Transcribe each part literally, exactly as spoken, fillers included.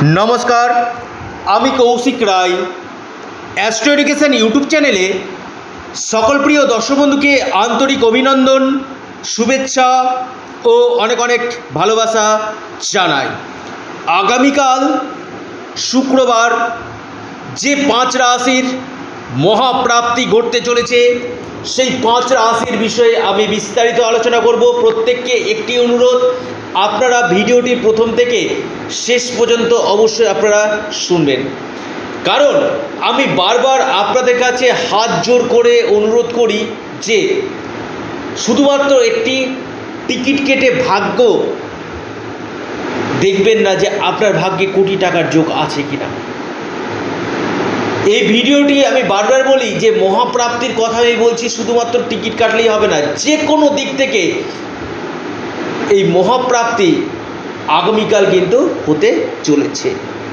नमस्कार आमी Kaushik Roy Astro Education YouTube चैनेले सकल प्रिय दर्शक बंधु के आंतरिक अभिनंदन शुभेच्छा और अनेक अनेक भालोबासा जानाई। आगामीकाल शुक्रवार जे पाँच राशिर महाप्राप्ति घटते चलेছে সেই पाँच राशिर विषये आमी विस्तारित आलोचना करब। प्रत्येकके एकटी अनुरोध, आपनारा भिडियोटी प्रथम थेके शेष पर्यन्त अवश्य आपनारा शुनबेन, कारण आमी बार बार आपनादेर काछे हाथ जोड़ करे अनुरोध करी जे शुधुमात्र एकटी टिकिट केटे भाग्य देखबेन ना जे आपनार भाग्ये कोटी टाकार जोग आछे किना। এই ভিডিওটি আমি বারবার বলি যে মহাপ্রাপ্তির কথা আমি বলছি, শুধুমাত্র টিকিট কাটলেই হবে না, যে কোনো দিক থেকে এই মহাপ্রাপ্তি আগামীকাল কিন্তু হতে চলেছে।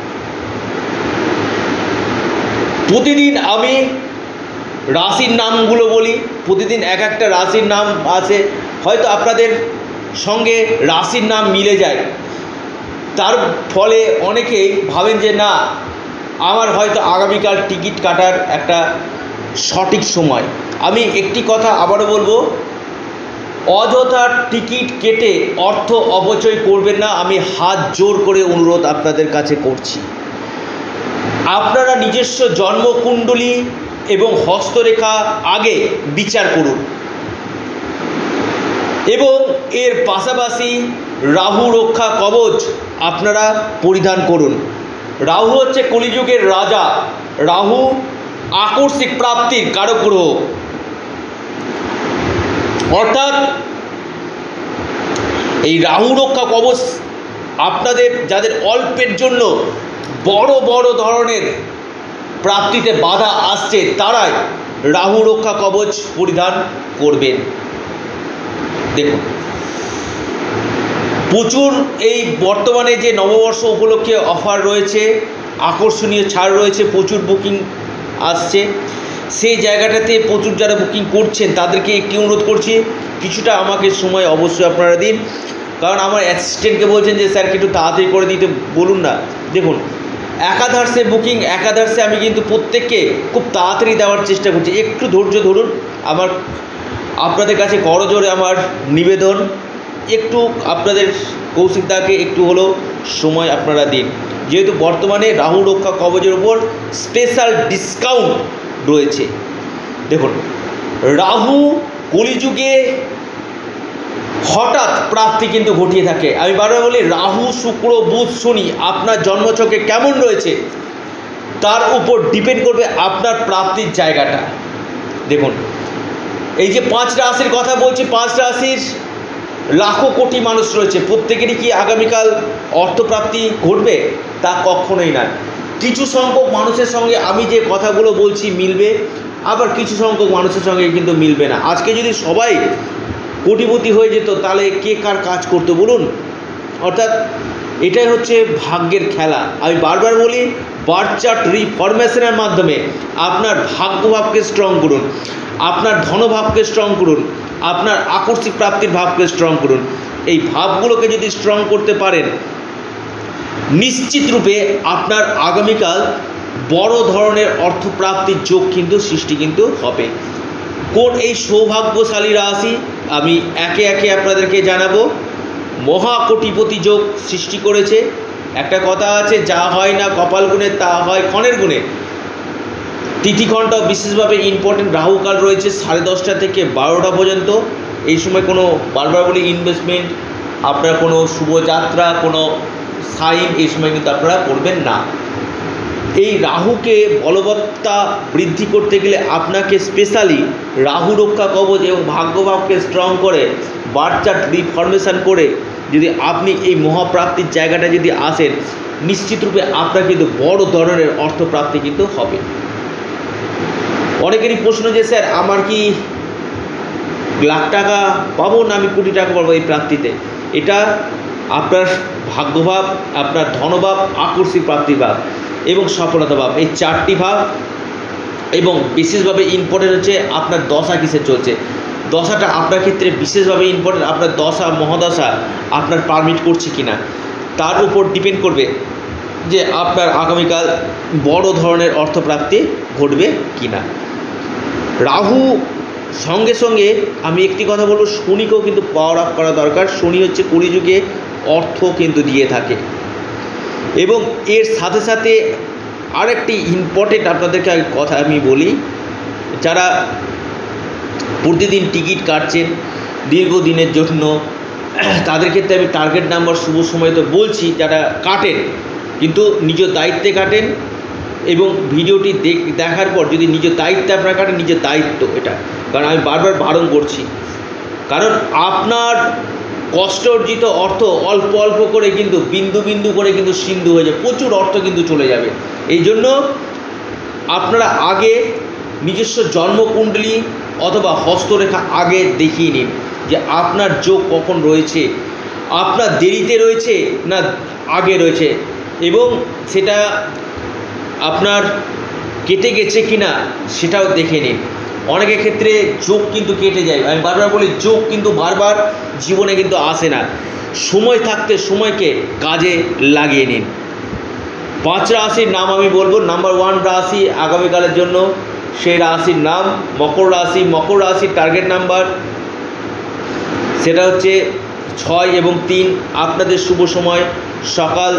প্রতিদিন আমি রাশির নামগুলো বলি, প্রতিদিন এক একটা রাশির নাম আছে, হয়তো আপনাদের সঙ্গে রাশির নাম মিলে যায়, তার ফলে অনেকেই ভাবেন যে না আমার হয়তো আগামীকাল টিকিট কাটার একটা সঠিক সময়। আমি একটি কথা আবারও বলবো, অযথা টিকিট কেটে অর্থ অপচয় করবেন না, আমি হাত জোর করে অনুরোধ আপনাদের কাছে করছি। আপনারা নিজস্ব জন্মকুণ্ডলী এবং হস্তরেখা আগে বিচার করুন এবং এর পাশাপাশি রাহু রক্ষা কবচ আপনারা পরিধান করুন। রাহু হচ্ছে কলিযুগের রাজা, রাহু আকস্মিক প্রাপ্তির কারক গ্রহ, অর্থাৎ এই রাহু রক্ষা কবচ আপনাদের যাদের অল্পের জন্য বড় বড় ধরনের প্রাপ্তিতে বাধা আসছে তারাই রাহু রক্ষা কবচ পরিধান করবেন। দেখুন প্রচুর এই বর্তমানে যে নববর্ষ উপলক্ষে অফার রয়েছে, আকর্ষণীয় ছাড় রয়েছে, প্রচুর বুকিং আসছে, সেই জায়গাটাতে প্রচুর যারা বুকিং করছেন তাদেরকে একটি অনুরোধ করছি, কিছুটা আমাকে সময় অবশ্যই আপনারা দিন, কারণ আমার অ্যাসিস্ট্যান্টকে বলছেন যে স্যার একটু তাড়াতাড়ি করে দিতে বলুন না। দেখুন একাধারে বুকিং, একাধারে আমি কিন্তু প্রত্যেককে খুব তাড়াতাড়ি দেওয়ার চেষ্টা করছি, একটু ধৈর্য ধরুন। আমার আপনাদের কাছে করজোড়ে আমার নিবেদন, একটু আপনাদের কৌশিকদাকে একটু হলেও সময় আপনারা দিন, যেহেতু বর্তমানে রাহু রক্ষা কবচের উপর স্পেশাল ডিসকাউন্ট রয়েছে। দেখুন রাহু কলিযুগে হঠাৎ প্রাপ্তি কিন্তু ঘটিয়ে থাকে। আমি বারবার বলি রাহু শুক্র বুধ শনি আপনার জন্মছকে কেমন রয়েছে তার উপর ডিপেন্ড করবে আপনার প্রাপ্তির জায়গাটা। দেখুন এই যে পাঁচ রাশির কথা বলছি, পাঁচ রাশির লাখো কোটি মানুষ রয়েছে, প্রত্যেকেরই কি আগামীকাল অর্থপ্রাপ্তি ঘটবে? তা কখনোই না। কিছু সংখ্যক মানুষের সঙ্গে আমি যে কথাগুলো বলছি মিলবে, আবার কিছু সংখ্যক মানুষের সঙ্গে কিন্তু মিলবে না। আজকে যদি সবাই কোটিপতি হয়ে যেত তাহলে কে কার কাজ করতো বলুন? অর্থাৎ এটাই হচ্ছে ভাগ্যের খেলা। আমি বারবার বলি বার্থ চার্ট রিফরমেশনের মাধ্যমে আপনার ভাগ্যভাবকে স্ট্রং করুন, আপনার ধনভাবকে স্ট্রং করুন, আপনার আকস্মিক প্রাপ্তির ভাবকে স্ট্রং করুন। এই ভাবগুলোকে যদি স্ট্রং করতে পারেন নিশ্চিত রূপে আপনার আগামীকাল বড় ধরনের অর্থপ্রাপ্তির যোগ কিন্তু সৃষ্টি কিন্তু হবে। কোন এই সৌভাগ্যশালী রাশি আমি একে একে আপনাদেরকে জানাবো। মহাকোটিপতি যোগ সৃষ্টি করেছে। একটা কথা আছে, যা হয় না কপাল গুণে তা হয় ক্ষণের গুণে। তিথিঘণ্টা বিশেষভাবে ইম্পর্টেন্ট, রাহুকাল রয়েছে সাড়ে দশটা থেকে বারোটা পর্যন্ত। এই সময় কোনো বারবার বলি ইনভেস্টমেন্ট, আপনার কোনো শুভযাত্রা, কোনো সাইন এই সময় কিন্তু আপনারা করবেন না। এই রাহুকে বলবত্তা বৃদ্ধি করতে গেলে আপনাকে স্পেশালি রাহু রক্ষা কবচ এবং ভাগ্যভাবকে স্ট্রং করে বার্থ চার্ট রিফরমেশন করে যদি আপনি এই মহাপ্রাপ্তির জায়গাটা যদি আসেন, নিশ্চিত রূপে আপনার কিন্তু বড় ধরনের অর্থপ্রাপ্তি কিন্তু হবে। অনেকেরই প্রশ্ন যে স্যার আমার কি লাখ টাকা পাবো না আমি কোটি টাকা পাবো এই প্রাপ্তিতে? এটা আপনার ভাগ্যভাব, আপনার ধনভাব, আকস্মিক প্রাপ্তিভাব এবং সফলতা ভাব, এই চারটি ভাব। এবং বিশেষভাবে ইম্পর্টেন্ট হচ্ছে আপনার দশা কিসে চলছে। দশাটা আপনার ক্ষেত্রে বিশেষভাবে ইম্পর্টেন্ট, আপনার দশা মহাদশা আপনার পারমিট করছে কিনা তার উপর ডিপেন্ড করবে যে আপনার আগামীকাল বড় ধরনের অর্থপ্রাপ্তি ঘটবে কি না। রাহু সঙ্গে সঙ্গে আমি একটি কথা বলবো, শনিকেও কিন্তু পাওয়ার আপ করা দরকার। শনি হচ্ছে কলিযুগে অর্থ কিন্তু দিয়ে থাকে, এবং এর সাথে সাথে আরেকটি ইম্পর্টেন্ট আপনাদেরকে কথা আমি বলি, যারা প্রতিদিন টিকিট কাটছেন দীর্ঘদিনের জন্য, তাদের ক্ষেত্রে আমি টার্গেট নাম্বার শুভ সময় তো বলছি, যারা কাটেন কিন্তু নিজ দায়িত্বে কাটেন, এবং ভিডিওটি দেখার পর যদি নিজ দায়িত্বে আপনারা কাটেন, নিজের দায়িত্ব এটা, কারণ আমি বারবার বারণ করছি, কারণ আপনার কষ্ট অর্জিত অর্থ অল্প অল্প করে কিন্তু বিন্দু বিন্দু করে কিন্তু সিন্ধু হয়ে যাবে, প্রচুর অর্থ কিন্তু চলে যাবে। এই জন্য আপনারা আগে নিজস্ব জন্মকুণ্ডলী অথবা হস্তরেখা আগে দেখিয়ে নিন যে আপনার যোগ কখন রয়েছে, আপনার দেরিতে রয়েছে না আগে রয়েছে, এবং সেটা আপনার কেটে গেছে কি না সেটাও দেখে নিন। অনেকের ক্ষেত্রে যোগ কিন্তু কেটে যায়, আমি বারবার বলি যোগ কিন্তু বারবার জীবনে কিন্তু আসে না, সময় থাকতে সময়কে কাজে লাগিয়ে নিন। পাঁচ রাশির নাম আমি বলবো। নাম্বার ওয়ান রাশি আগামীকালের জন্য, সেই রাশির নাম মকর রাশি। মকর রাশির টার্গেট নাম্বার সেটা হচ্ছে ছয় এবং তিন। আপনাদের শুভ সময় সকাল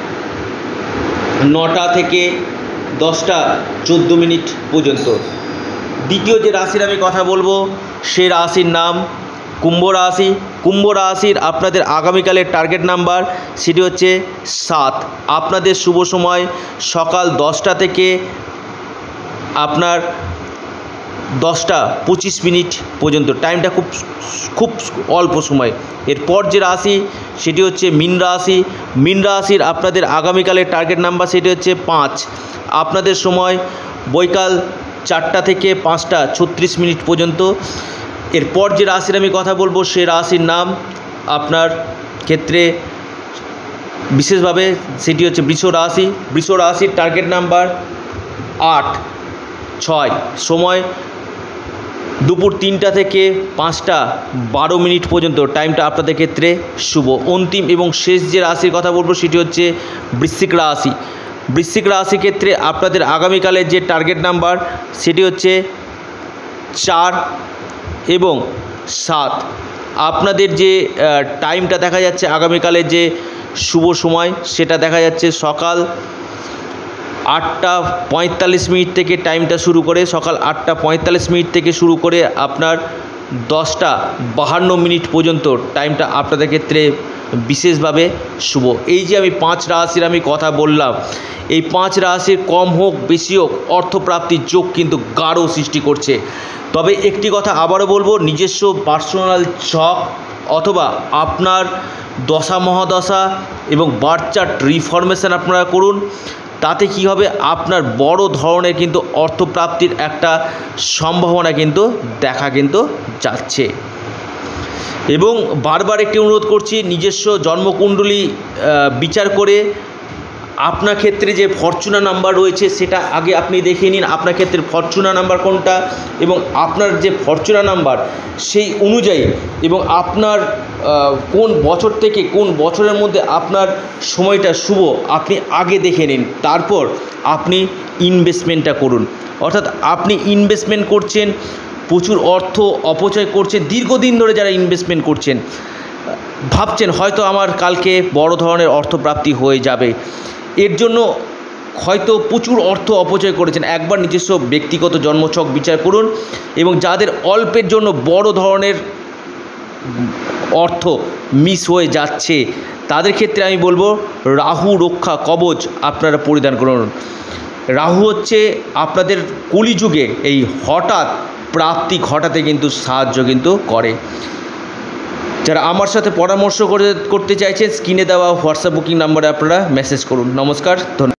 নটা থেকে দশটা চোদ্দো মিনিট পর্যন্ত। দ্বিতীয় যে রাশির আমি কথা বলবো সে রাশির নাম কুম্ভ রাশি। কুম্ভ রাশির আপনাদের আগামীকালের টার্গেট নাম্বার সেটি হচ্ছে সাত। আপনাদের শুভ সময় সকাল দশটা থেকে আপনার দশটা পঁচিশ মিনিট পর্যন্ত, টাইমটা খুব খুব অল্প সময়। এরপর যে রাশি সেটি হচ্ছে মীন রাশি। মীন রাশির আপনাদের আগামীকালের টার্গেট নাম্বার সেটি হচ্ছে পাঁচ। আপনাদের সময় বৈকাল চারটা থেকে পাঁচটা ছত্রিশ মিনিট পর্যন্ত। এরপর যে রাশির আমি কথা বলবো সে রাশির নাম আপনার ক্ষেত্রে বিশেষভাবে সেটি হচ্ছে বৃষ রাশি। বৃষ রাশির টার্গেট নাম্বার আট ছয়। সময় দুপুর তিনটা থেকে পাঁচটা বারো মিনিট পর্যন্ত, টাইমটা আপনাদের ক্ষেত্রে শুভ। অন্তিম এবং শেষ যে রাশির কথা বলবো সেটি হচ্ছে বৃশ্চিক রাশি। বৃশ্চিক রাশি ক্ষেত্রে আপনাদের আগামীকালের যে টার্গেট নাম্বার সেটি হচ্ছে চার এবং সাত। আপনাদের যে টাইমটা দেখা যাচ্ছে আগামীকালের যে শুভ সময় সেটা দেখা যাচ্ছে সকাল আটটা পঁয়তাল্লিশ মিনিট থেকে টাইমটা শুরু করে, সকাল আটটা পঁয়তাল্লিশ মিনিট থেকে শুরু করে আপনার দশটা বাহান্ন মিনিট পর্যন্ত টাইমটা আপনাদের ক্ষেত্রে বিশেষভাবে শুভ। এই যে আমি পাঁচ রাশির আমি কথা বললাম, এই পাঁচ রাশির কম হোক বেশি হোক অর্থপ্রাপ্তির যোগ কিন্তু গাঢ় সৃষ্টি করছে। তবে একটি কথা আবারও বলবো, নিজস্ব পার্সোনাল ছক অথবা আপনার দশা মহাদশা এবং বার্থ চার্ট রিফরমেশন আপনারা করুন। তাতে কি হবে, আপনার বড় ধরনের কিন্তু অর্থপ্রাপ্তির একটা সম্ভাবনা কিন্তু দেখা কিন্তু যাচ্ছে। এবং বারবার একটি অনুরোধ করছি, নিজস্ব জন্মকুণ্ডলী বিচার করে আপনার ক্ষেত্রে যে ফরচুনা নাম্বার রয়েছে সেটা আগে আপনি দেখে নিন, আপনার ক্ষেত্রে ফরচুনা নাম্বার কোনটা, এবং আপনার যে ফরচুনা নাম্বার সেই অনুযায়ী এবং আপনার কোন বছর থেকে কোন বছরের মধ্যে আপনার সময়টা শুভ আপনি আগে দেখে নিন, তারপর আপনি ইনভেস্টমেন্টটা করুন। অর্থাৎ আপনি ইনভেস্টমেন্ট করছেন, প্রচুর অর্থ অপচয় করছেন, দীর্ঘদিন ধরে যারা ইনভেস্টমেন্ট করছেন ভাবছেন হয়তো আমার কালকে বড় ধরনের অর্থপ্রাপ্তি হয়ে যাবে, এর জন্য হয়তো প্রচুর অর্থ অপচয় করেছেন। একবার নিজস্ব ব্যক্তিগত জন্মছক বিচার করুন, এবং যাদের অল্পের জন্য বড় ধরনের অর্থ মিস হয়ে যাচ্ছে তাদের ক্ষেত্রে আমি বলবো রাহু রক্ষা কবচ আপনারা পরিধান করুন। রাহু হচ্ছে আপনাদের কলিযুগে এই হঠাৎ প্রাপ্তি ঘটাতে কিন্তু সাহায্য কিন্তু করে। যারা আমার সাথে পরামর্শ করে করতে চাইছেন স্ক্রিনে দেওয়া হোয়াটসঅ্যাপ বুকিং নাম্বারে আপনারা মেসেজ করুন। নমস্কার, ধন্যবাদ।